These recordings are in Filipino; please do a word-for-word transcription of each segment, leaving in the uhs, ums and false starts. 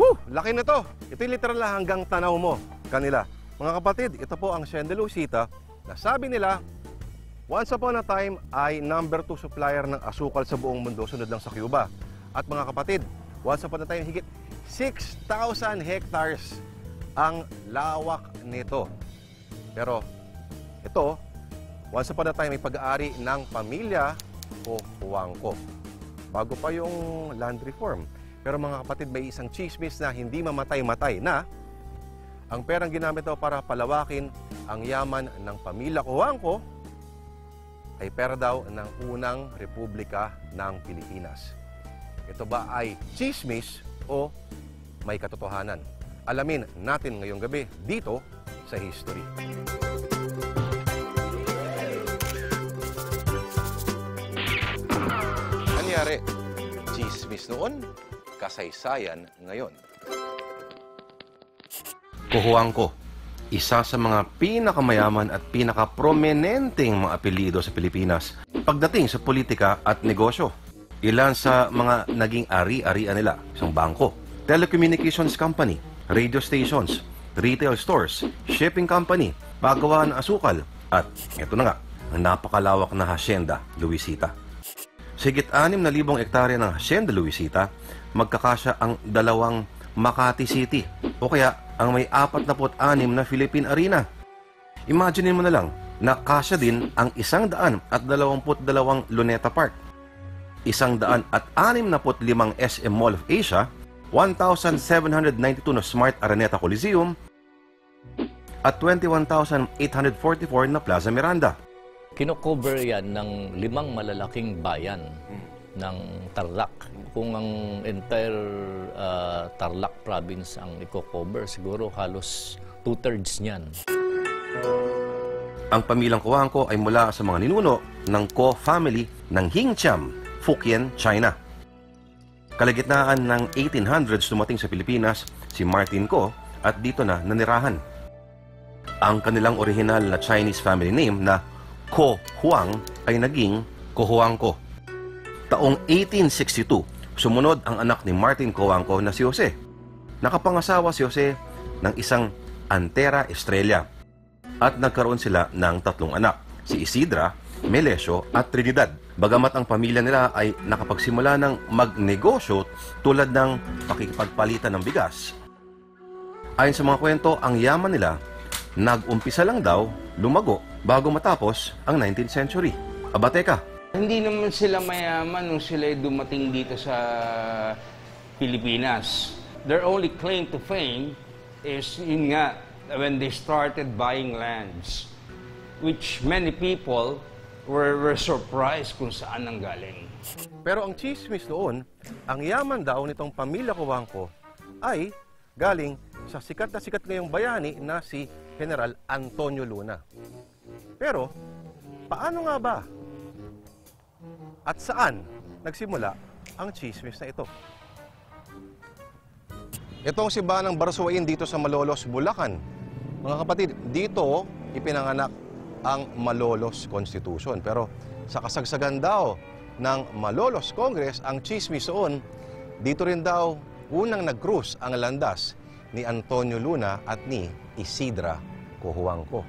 Woo! Laki na to. Ito yung literal na hanggang tanaw mo kanila. Mga kapatid, ito po ang Hacienda Luisita na sabi nila, once upon a time ay number two supplier ng asukal sa buong mundo, sunod lang sa Cuba. At mga kapatid, once upon a time higit six thousand hectares ang lawak nito. Pero ito, once upon a time ay pag-aari ng pamilya Cojuangco. Bago pa yung land reform. Pero mga kapatid, may isang chismis na hindi mamatay-matay na ang perang ginamit daw para palawakin ang yaman ng pamilya Cojuangco ay pera daw ng unang Republika ng Pilipinas. Ito ba ay chismis o may katotohanan? Alamin natin ngayong gabi dito sa History. Nangyari, chismis noon, kasaysayan ngayon. Cojuangco, isa sa mga pinakamayaman at pinakaprominenteng mga apelyido sa Pilipinas pagdating sa politika at negosyo. Ilan sa mga naging ari-arian nila, isang bangko, telecommunications company, radio stations, retail stores, shipping company, paggawa ng asukal, at ito na nga, ang napakalawak na Hacienda Luisita. Sigit anim na libong ektarya ng Hacienda Luisita, magkakasya ang dalawang Makati City o kaya ang may apat na put anim na Philippine Arena. Imagine mo na lang na kasya din ang isang daan at dalawamput dalawang Luneta Park, isang daan at anim na put limang S M Mall of Asia, one thousand seven hundred ninety-two na Smart Araneta Coliseum, at twenty-one thousand eight hundred forty-four na Plaza Miranda. Kino-cover yan ng limang malalaking bayan ng Tarlac. Kung ang entire uh, Tarlac province ang i-cover, siguro halos two-thirds niyan. Ang pamilyang Cojuangco ay mula sa mga ninuno ng Ko family ng Hingcham, Fukien, China. Kalagitnaan ng eighteen hundreds dumating sa Pilipinas si Martin Ko at dito na nanirahan. Ang kanilang orihinal na Chinese family name na Ko Huang ay naging Cojuangco. Taong eighteen sixty-two, sumunod ang anak ni Martin Cojuangco na si Jose. Nakapangasawa si Jose ng isang Antera Estrella at nagkaroon sila ng tatlong anak, si Isidra, Melesio at Trinidad. Bagamat ang pamilya nila ay nakapagsimula ng magnegosyo tulad ng pakikipagpalitan ng bigas. Ayon sa mga kwento, ang yaman nila nag-umpisa lang daw lumago bago matapos ang nineteenth century. Aba teka, hindi naman sila mayaman nung sila dumating dito sa Pilipinas. Their only claim to fame is yun nga, when they started buying lands, which many people were, were surprised kung saan ang galing. Pero ang chismis noon, ang yaman daw nitong pamilya Cojuangco ay galing sa sikat na sikat ngayong bayani na si General Antonio Luna. Pero, paano nga ba? At saan nagsimula ang chismis na ito? Ito ang simbahan ng Barsoain dito sa Malolos, Bulacan. Mga kapatid, dito ipinanganak ang Malolos Constitution. Pero sa kasagsagan daw ng Malolos Congress, ang chismis noon, dito rin daw unang nag-cruise ang landas ni Antonio Luna at ni Isidra Cojuangco.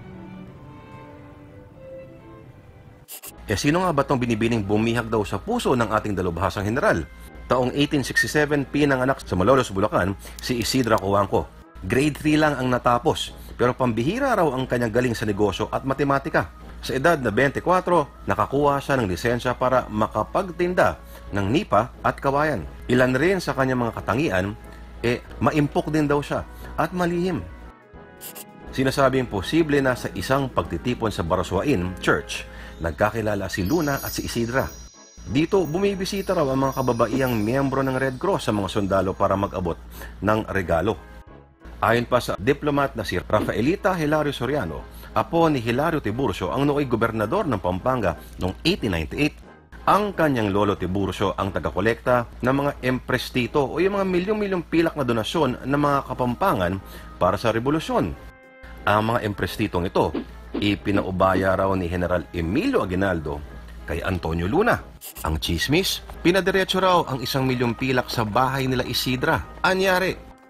E sino nga ba itong binibining bumihag daw sa puso ng ating dalubhasang general? Taong eighteen sixty-seven, pinanganak sa Malolos, Bulacan, si Isidra Cojuangco. Grade three lang ang natapos, pero pambihira raw ang kanyang galing sa negosyo at matematika. Sa edad na twenty-four, nakakuha siya ng lisensya para makapagtinda ng nipa at kawayan. Ilan rin sa kanyang mga katangian, eh, maimpok din daw siya at malihim. Sinasabing posible na sa isang pagtitipon sa Barsoain Church, nagkakilala si Luna at si Isidra. Dito, bumibisita raw ang mga kababaihang miyembro ng Red Cross sa mga sundalo para mag-abot ng regalo. Ayon pa sa diplomat na si Rafaelita Hilario Soriano, apo ni Hilario Tiburcio ang nooy gobernador ng Pampanga noong eighteen ninety-eight, ang kanyang lolo Tiburcio ang tagakolekta ng mga emprestito o yung mga milyong-milyong pilak na donasyon ng mga Kapampangan para sa revolusyon. Ang mga emprestitong ito, ipinaubaya raw ni General Emilio Aguinaldo kay Antonio Luna. Ang chismis, pinadiretso raw ang isang milyong pilak sa bahay nila Isidra. Anyari,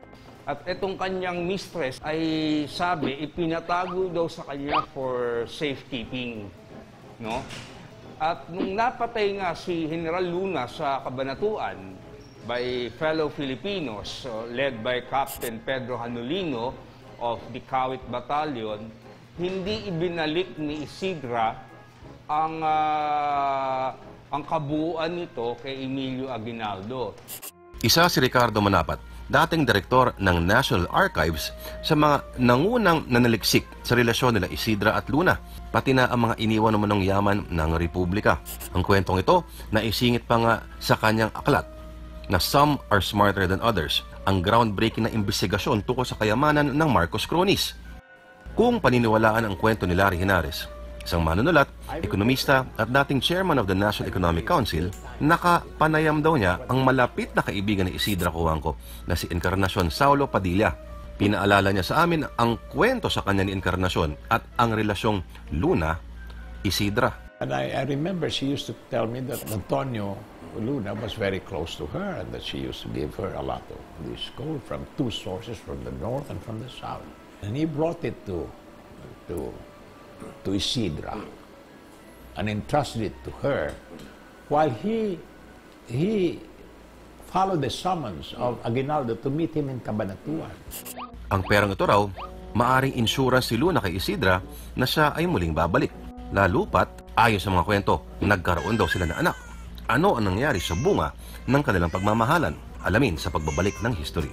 At itong kanyang mistress ay sabi, ipinatago daw sa kanya for safekeeping. No? At nung napatay nga si General Luna sa Cabanatuan by fellow Filipinos, so led by Captain Pedro Hanulino of the Kawit Battalion, hindi ibinalik ni Isidra ang, uh, ang kabuuan nito kay Emilio Aguinaldo. Isa si Ricardo Manapat, dating direktor ng National Archives, sa mga nangunang nanaliksik sa relasyon nila Isidra at Luna, pati na ang mga iniwan naman ng yaman ng Republika. Ang kwentong ito naisingit pa nga sa kanyang aklat na Some Are Smarter Than Others, ang groundbreaking na imbestigasyon tungkol sa kayamanan ng Marcos Cronies. Kung paniniwalaan ang kwento ni Larry Henares, isang manunulat, ekonomista at dating chairman of the National Economic Council, nakapanayam daw niya ang malapit na kaibigan ni Isidra Cojuangco na si Encarnacion Saulo Padilla. Pinaalala niya sa amin ang kwento sa kanya ni Encarnacion at ang relasyong Luna-Isidra. And I, I remember she used to tell me that Antonio Luna was very close to her and that she used to give her a lot of this gold from two sources, from the north and from the south. And he brought it to to to Isidra and entrusted it to her while he he followed the summons of Aguinaldo to meet him in Cabanatuan. Ang perang ito raw, maaring insurance si Luna kay Isidra na siya ay muling babalik. Lalo pat, ayon sa mga kwento, nagkaroon daw sila ng anak. Ano ang nangyari sa bunga ng kanilang pagmamahalan? Alamin sa pagbabalik ng history.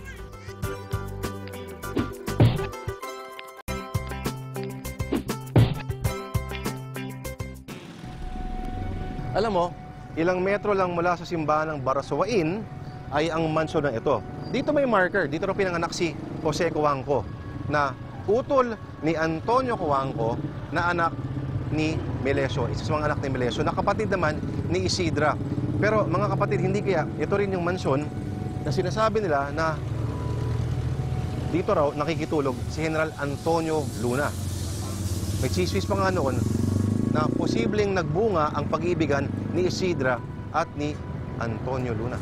Alam mo, ilang metro lang mula sa simbahan ng Barasoain ay ang mansyon na ito. Dito may marker, dito rin pinanganak si Jose Cojuangco na utol ni Antonio Cojuangco na anak ni Melesio. Isa sa mga anak ni Melesio na kapatid naman ni Isidra. Pero mga kapatid, hindi kaya ito rin yung mansyon na sinasabi nila na dito raw nakikitulog si General Antonio Luna. May chismis pa nga noon na posibleng nagbunga ang pag-ibigan ni Isidra at ni Antonio Luna.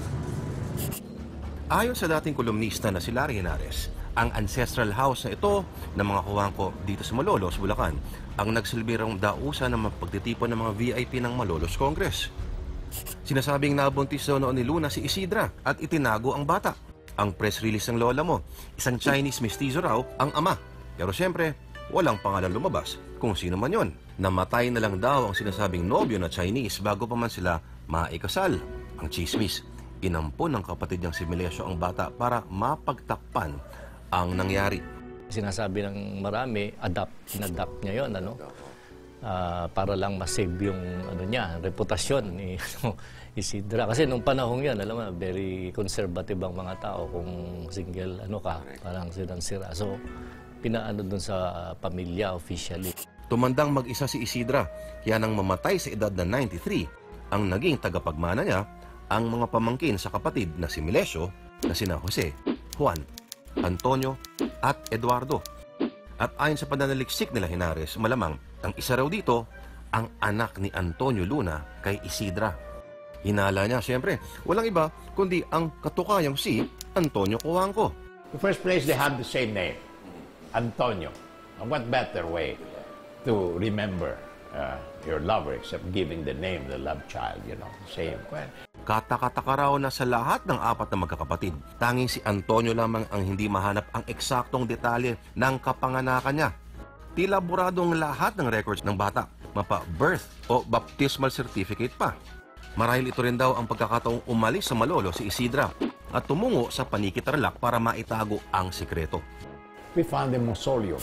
Ayon sa dating kolumnista na si Larry Henares, ang ancestral house na ito ng mga Cojuangco dito sa Malolos, Bulacan, ang nagsilbi raw dausa ng pagtitipon ng mga V I P ng Malolos Congress. Sinasabing nabuntis daw noon ni Luna si Isidra at itinago ang bata. Ang press release ng lola mo, isang Chinese mestizo raw ang ama. Pero siyempre, walang pangalan lumabas kung sino man yon. Namatay na lang daw ang sinasabing nobyo na Chinese bago pa man sila maikasal. Ang chismis, inampon ng kapatid niyang si Melesio ang bata para mapagtakpan ang nangyari. Sinasabi ng marami, adapt, inadapt niya yon, ano? Uh, para lang masave yung ano niya, reputasyon ni ano, Isidra. Kasi nung panahon yan, alam mo, very conservative ang mga tao kung single ano ka, parang sira. So, pinaano dun sa pamilya officially. Tumandang mag-isa si Isidra, kaya nang mamatay sa edad na ninety-three, ang naging tagapagmana niya, ang mga pamangkin sa kapatid na si Melesio, na sina Jose, Juan, Antonio, at Eduardo. At ayon sa pananaliksik nila Henares, malamang ang isa raw dito, ang anak ni Antonio Luna kay Isidra. Hinala niya, siyempre, walang iba kundi ang katukayang si Antonio Cojuangco. In the first place, they have the same name, Antonio. And what better way to remember uh, your lover except giving the name, the love child, you know, same. Katakataka raw na sa lahat ng apat na magkakapatid, tanging si Antonio lamang ang hindi mahanap ang eksaktong detalye ng kapanganakan niya. Tila buradong lahat ng records ng bata, mapa-birth o baptismal certificate pa. Marahil ito rin daw ang pagkakataong umalis sa Malolo si Isidra at tumungo sa Panikitarlac para maitago ang sikreto. We found the mausoleum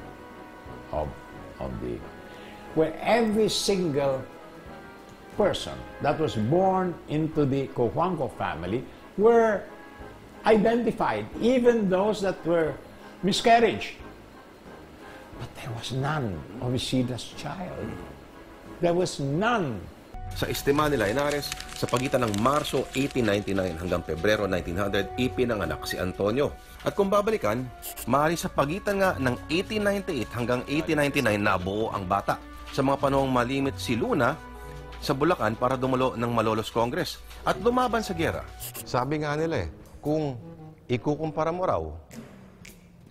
of, of the, where every single person that was born into the Cojuangco family were identified, even those that were miscarriage. But there was none of Isidra's child. There was none. Sa estima nila Henares, sa pagitan ng Marso eighteen ninety-nine hanggang Pebrero nineteen hundred, ipinanganak si Antonio. At kung babalikan, maaari sa pagitan nga ng eighteen ninety-eight hanggang eighteen ninety-nine nabuo ang bata. Sa mga panahong malimit si Luna sa Bulacan para dumalo ng Malolos Congress at lumaban sa giyera. Sabi nga nila eh, kung ikukumpara mo raw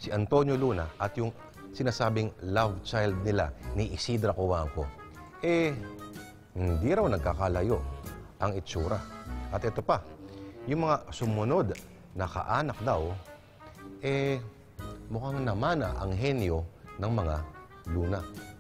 si Antonio Luna at yung sinasabing love child nila ni Isidra Cojuangco, eh, hindi raw nagkakalayo ang itsura. At ito pa, yung mga sumunod na kaanak daw, eh, mukhang namana ang henyo ng mga Luna.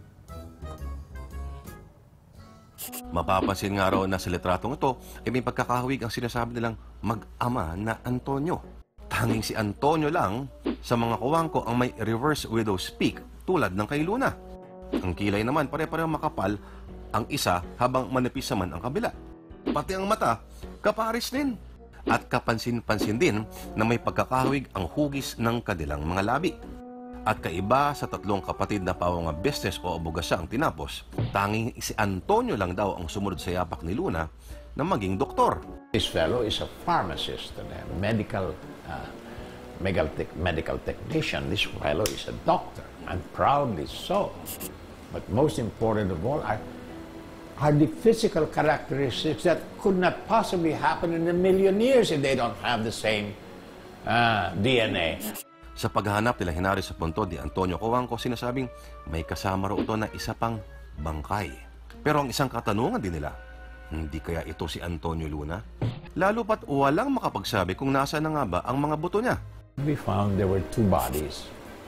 Mapapansin nga raw na sa litratong ito, ay may pagkakahawig ang sinasabi nilang mag-ama na Antonio. Tanging si Antonio lang sa mga Cojuangco ang may reverse widow's peak tulad ng kay Luna. Ang kilay naman pare-pareho makapal ang isa habang manipis naman ang kabila. Pati ang mata, kaparis din. At kapansin-pansin din na may pagkakahawig ang hugis ng kanilang mga labi. At kaiba sa tatlong kapatid na pawang business o abogasya ang tinapos, tanging si Antonio lang daw ang sumunod sa yapak ni Luna na maging doktor. This fellow is a pharmacist and a medical, uh, medical, tech, medical technician. This fellow is a doctor, and proudly so. But most important of all are, are the physical characteristics that could not possibly happen in a million years if they don't have the same uh, D N A. Sa paghahanap nila hinari sa puntod ni Antonio Cojuangco, sinasabing may kasama raw ito na isa pang bangkay. Pero ang isang katanungan din nila, hindi kaya ito si Antonio Luna? Lalo pat walang makapagsabi kung nasa na nga ba ang mga buto niya. We found there were two bodies.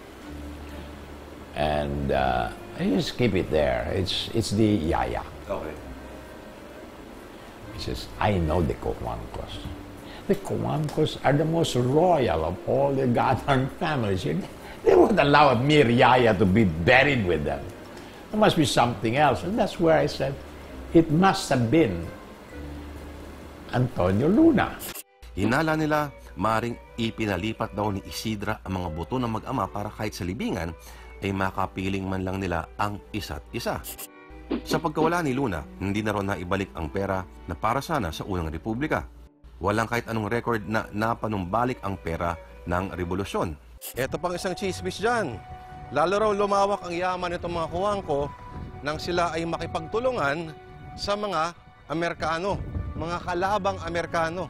And uh, I just keep it there. It's, it's the yaya. Okay. He says, I know the Cojuangcos. The Cojuangcos are the most royal of all the Gathern families. They won't allow a mere yaya to be buried with them. There must be something else. And that's where I said, it must have been Antonio Luna. Hinala nila, maring ipinalipat daw ni Isidra ang mga buto ng mag-ama para kahit sa libingan, ay makapiling man lang nila ang isa't isa. Sa pagkawala ni Luna, hindi na raw naibalik ang pera na para sana sa unang republika. Walang kahit anong record na napanumbalik ang pera ng rebolusyon. Ito pang isang chismis dyan. Lalo raw lumawak ang yaman nitong mga Cojuangco nang sila ay makipagtulungan sa mga Amerikano, mga kalabang Amerikano.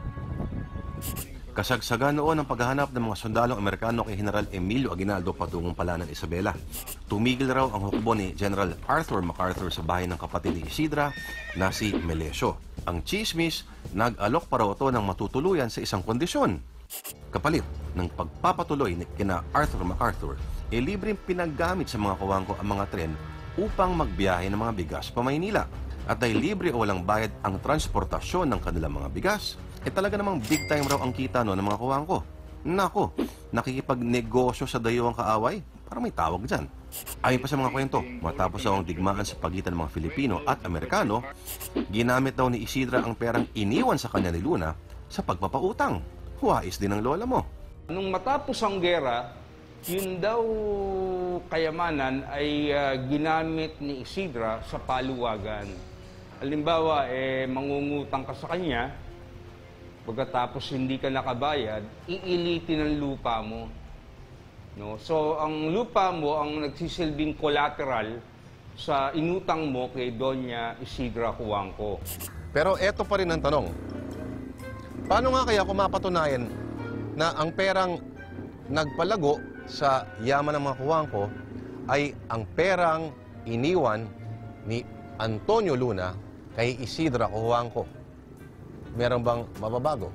Kasagsagan noon ang paghahanap ng mga sundalong Amerikano kay General Emilio Aguinaldo patungong Palanan, Isabela. Tumigil raw ang hukbo ni General Arthur MacArthur sa bahay ng kapatid ni Isidra na si Melesio. Ang chismis, nag-alok pa raw ito ng matutuluyan sa isang kondisyon. Kapalit ng pagpapatuloy ni kina Arthur MacArthur, e libreng pinaggamit sa mga Cojuangco ang mga tren upang magbiyahe ng mga bigas pa Maynila. At dahil libre o walang bayad ang transportasyon ng kanilang mga bigas, eh talaga namang big time raw ang kita no ng mga Cojuangco. Nako, nakikipagnegosyo sa dayuhang kaaway, parang may tawag dyan. Ayon pa sa mga kwento, matapos daw ang digmaan sa pagitan ng mga Filipino at Amerikano, ginamit daw ni Isidra ang perang iniwan sa kanya ni Luna sa pagpapautang. Huwais din ang lola mo. Nung matapos ang gera, yun daw kayamanan ay uh, ginamit ni Isidra sa paluwagan. Halimbawa, eh, mangungutang ka sa kanya, pagkatapos hindi ka nakabayad, iilitin ang lupa mo. No? So, ang lupa mo ang nagsisilbing collateral sa inutang mo kay Doña Isidra Cojuangco. Pero eto pa rin ang tanong. Paano nga kaya kung mapatunayan na ang perang nagpalago sa yaman ng mga Cojuangco ay ang perang iniwan ni Antonio Luna kay Isidra Cojuangco? Meron bang mababago?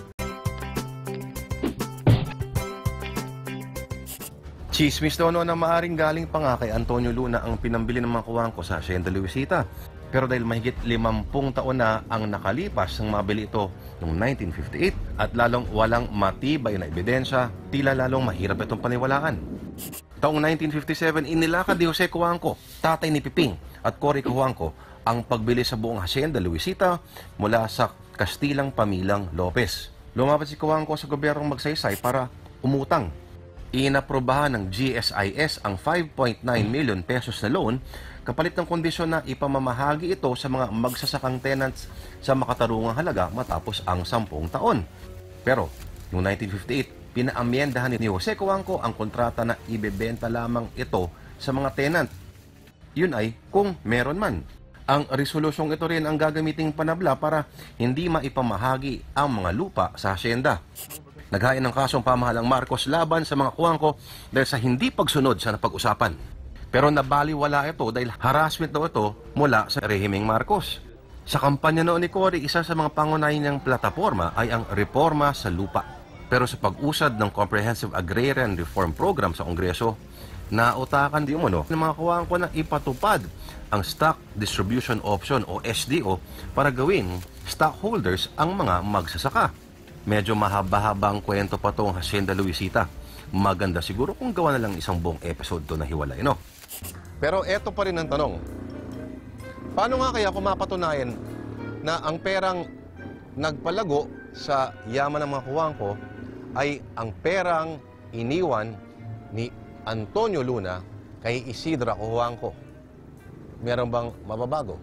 Chismis daw no na maaring galing pa nga kay Antonio Luna ang pinambili ng mga Cojuangco sa Hacienda Luisita. Pero dahil mahigit limampung taon na ang nakalipas nang mabili ito noong nineteen fifty-eight at lalong walang matibay na ebidensya, tila lalong mahirap itong paniwalaan. Taong nineteen fifty-seven, inilakad ni Jose Cojuangco, tatay ni Piping at Cory Cojuangco, ang pagbili sa buong Hacienda Luisita mula sa Kastilang Pamilang Lopez. Lumapit si Cojuangco sa gobyernong magsaysay para umutang. Inaprobahan ng G S I S ang five point nine million pesos na loan kapalit ng kondisyon na ipamamahagi ito sa mga magsasakang tenants sa makatarungang halaga matapos ang sampung taon. Pero noong nineteen fifty-eight, pinaamyendahan ni Jose Cojuangco ang kontrata na ibebenta lamang ito sa mga tenant. Yun ay kung meron man. Ang resolusyong ito rin ang gagamiting panabla para hindi maipamahagi ang mga lupa sa hasyenda. Naghain ng kasong pamahalang Marcos laban sa mga Cuangco dahil sa hindi pagsunod sa napag-usapan. Pero nabaliwala ito dahil harassment daw ito mula sa rehimeng Marcos. Sa kampanya noon ni Cory, isa sa mga pangunahin niyang plataforma ay ang reforma sa lupa. Pero sa pag-usad ng Comprehensive Agrarian Reform Program sa Kongreso, nautakan di umano ng mga Cuangco na ipatupad ang Stock Distribution Option o S D O para gawing stockholders ang mga magsasaka. Medyo mahaba-haba ang kwento pa itong Hacienda Luisita. Maganda siguro kung gawa na lang isang buong episode to na hiwalay, no? Pero eto pa rin ang tanong. Paano nga kaya kung mapatunayan na ang perang nagpalago sa yaman ng mga Cuangco ay ang perang iniwan ni Antonio Luna kay Isidra Cuangco? Meron bang mababago?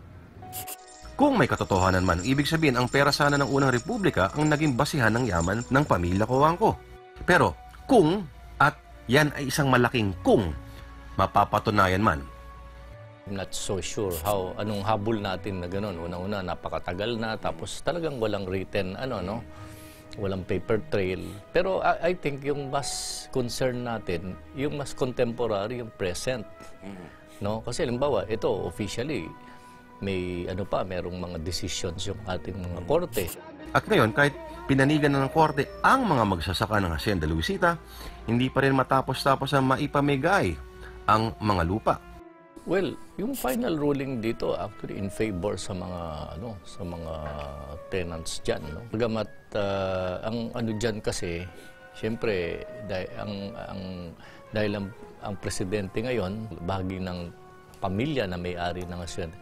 Kung may katotohanan man, ibig sabihin ang pera sana ng unang republika ang naging basihan ng yaman ng pamilya Cuangco. Pero kung, at yan ay isang malaking kung, mapapatunayan man. I'm not so sure how, anong habol natin na gano'n. Una-una, napakatagal na, tapos talagang walang written, ano, no? Walang paper trail. Pero I, I think yung mas concern natin, yung mas contemporary, yung present. No? Kasi halimbawa, ito, officially, may ano pa, merong mga decisions yung ating mga korte. At ngayon, kahit pinanigan na ng korte ang mga magsasaka ng Hacienda Luisita, hindi pa rin matapos-tapos ang maipamigay ang mga lupa. Well, yung final ruling dito actually in favor sa mga ano, sa mga tenants diyan, no. Bagamat uh, ang ano diyan kasi, siyempre dahil ang ang dahil ang, ang presidente ngayon bahagi ng pamilya na may-ari ng Hacienda.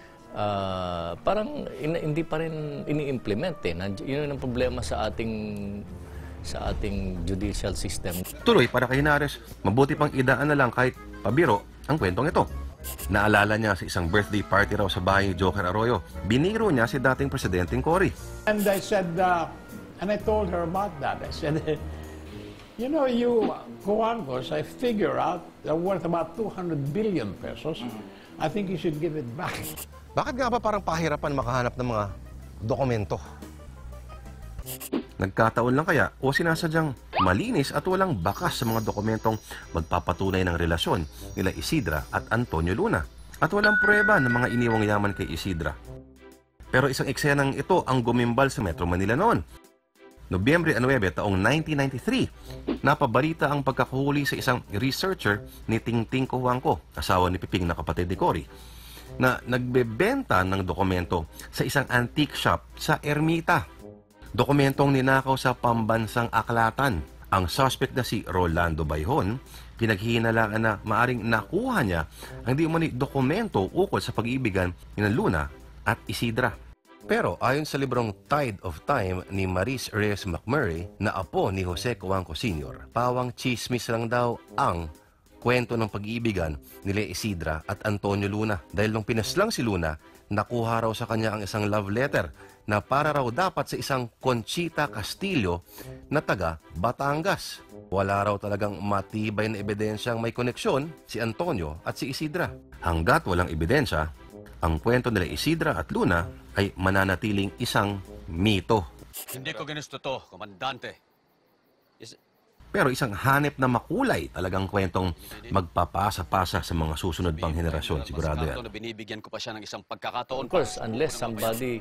Uh, parang in, hindi pa rin ini-implement eh. Yun ang problema sa ating sa ating judicial system. Tuloy, para kay Henares, mabuti pang idaan na lang kahit pabiro ang kwentong ito. Naalala niya sa isang birthday party raw sa bahay ni Joker Arroyo. Biniro niya si dating Presidenteng Cory. And I said, uh, and I told her about that. I said, you know, you Cuangcos, I figure out they're worth about two hundred billion pesos. I think you should give it back. Bakit nga ba parang pahirapan makahanap ng mga dokumento? Nagkataon lang kaya o sinasadyang malinis at walang bakas sa mga dokumentong magpapatunay ng relasyon nila Isidra at Antonio Luna at walang pruweba ng mga iniwang yaman kay Isidra. Pero isang eksenang ito ang gumimbal sa Metro Manila noon. Nobyembre nine taong nineteen ninety-three, napabalita ang pagkakuhuli sa isang researcher ni Tingting Cuangco, asawa ni Piping na kapatid ni Cory, na nagbebenta ng dokumento sa isang antique shop sa Ermita. Dokumentong ninakaw sa pambansang aklatan. Ang suspect na si Rolando Bayhon, pinaghihinalaan na maaring nakuha niya ang di umani dokumento ukol sa pag-iibigan ni Luna at Isidra. Pero ayon sa librong Tide of Time ni Maris Reyes McMurray na apo ni Jose Cuangco Senior, pawang chismis lang daw ang kwento ng pag-iibigan nila Isidra at Antonio Luna dahil nung pinaslang si Luna, nakuha raw sa kanya ang isang love letter na para raw dapat sa isang Conchita Castillo na taga Batangas. Wala raw talagang matibay na ebidensyang may koneksyon si Antonio at si Isidra. Hanggat walang ebidensya, ang kwento nila Isidra at Luna ay mananatiling isang mito. Hindi ko ginusto to, komandante. Is... Pero isang hanep na makulay talagang kwentong magpapasa-pasa sa mga susunod pang henerasyon, sigurado yan. Binibigyan ko pa siya ng isang pagkakataon. Of course, unless somebody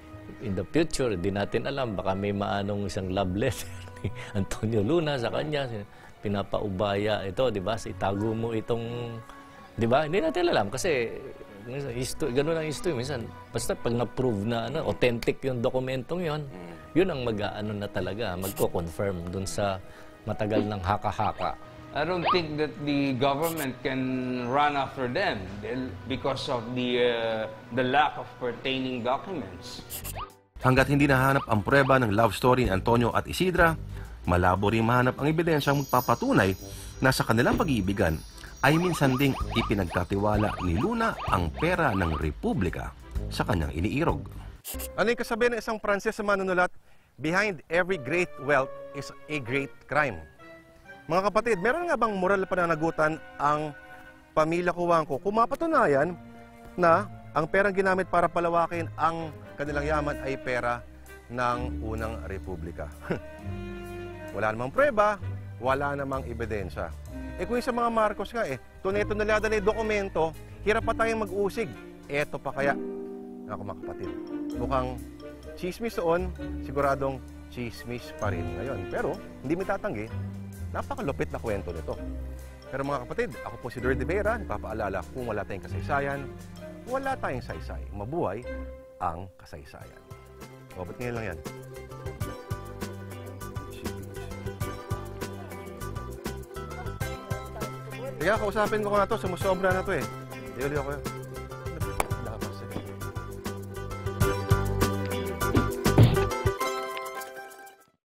in the future, di natin alam, baka may maanong isang love letter ni Antonio Luna sa kanya, pinapaubaya ito, di ba? Itago mo itong, di ba? Hindi natin alam kasi history, ganun ang history. Minsan, basta pag na-prove na ano, authentic yung dokumentong yon, yun ang mag-ano na talaga, magko-confirm dun sa matagal ng haka-haka. I don't think that the government can run after them because of the uh, the lack of pertaining documents. Hanggat hindi nahanap ang pruweba ng love story ni Antonio at Isidra, malabo rin mahanap ang ebidensyang magpapatunay na sa kanilang pag-iibigan ay minsan ding ipinagkatiwala ni Luna ang pera ng Republika sa kanyang iniirog. Ano yung kasabihan ng isang Pranses na manunulat? Behind every great wealth is a great crime. Mga kapatid, meron nga bang moral na pananagutan ang pamilya Cuangco kung mapatunayan na ang perang ginamit para palawakin ang kanilang yaman ay pera ng unang Republika? Wala namang prueba, wala namang ebidensya. Eh kung yung sa mga Marcos nga eh, tunay-tunalada na yung dokumento, hirap pa tayong mag-usig. Eto pa kaya, ako mga kapatid. Mukhang chismis noon, siguradong chismis pa rin ngayon. Pero hindi mo tatanggi, napakalupit na kwento nito. Pero mga kapatid, ako po si Dor de Vera, nagpapaalala kung wala tayong kasaysayan, wala tayong saysay. Mabuhay ang kasaysayan. O, ba't ngayon lang yan? Kaya kausapin ko nga to, sumusobra na to eh. Di ulit ako yun.